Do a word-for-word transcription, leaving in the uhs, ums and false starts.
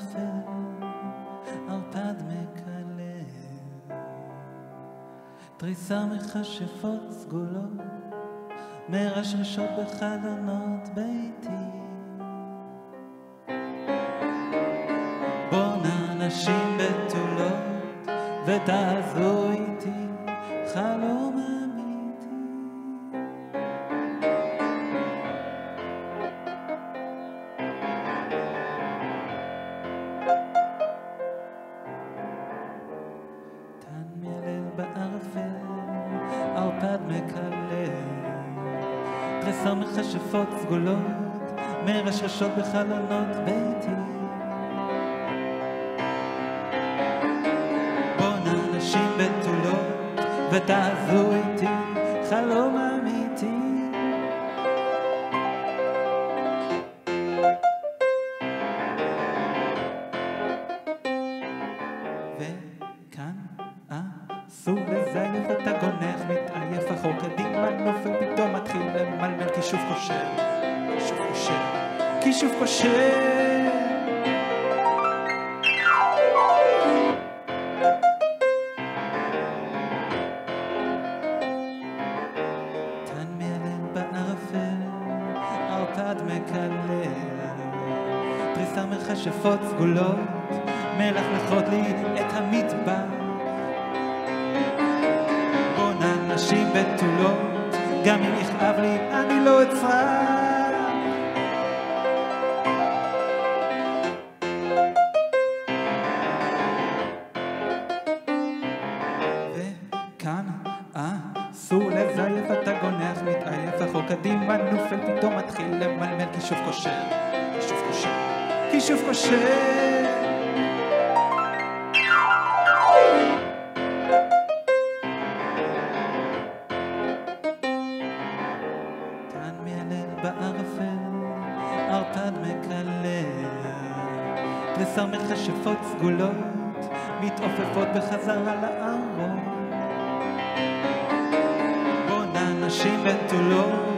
בערפל, ערפד מקלל, תריסר מכשפות סגולות, מרשרשות בחלונות ביתי. בונה נשים בתולות, ותעזרו איתי חלום אמיתי. תן מיילל בערפל, ערפד מקלל, תריסר מכשפות סגולות, מרשרשות בחלונות ביתי. בונה נשים בתולות, ותעזרו איתי חלום אמיתי. וכאן אסור לזייף, אתה גונח מתעייף, אחור קדימה נופל, פתאום מתחיל למלמל כישוף כושר, כישוף כושר, כישוף כושר. תן מיילל בערפל, ערפד מקלל, תריסר מכשפות סגולות, מלכלכות לי את המדבר. בונה נשים בתולות, גם אם יכאב לי אני לא אצרח. וכאן אסור לזייף, אתה גונח מתעייף, אחור קדימה נופל, פתאום מתחיל למלמל כישוף כושר, כישוף כושר, כישוף כושר. תן מיילל בערפל, ערפד מקלל, תריסר מכשפות סגולות, מתעופפות בחזרה לארון. בונה נשים בתולות,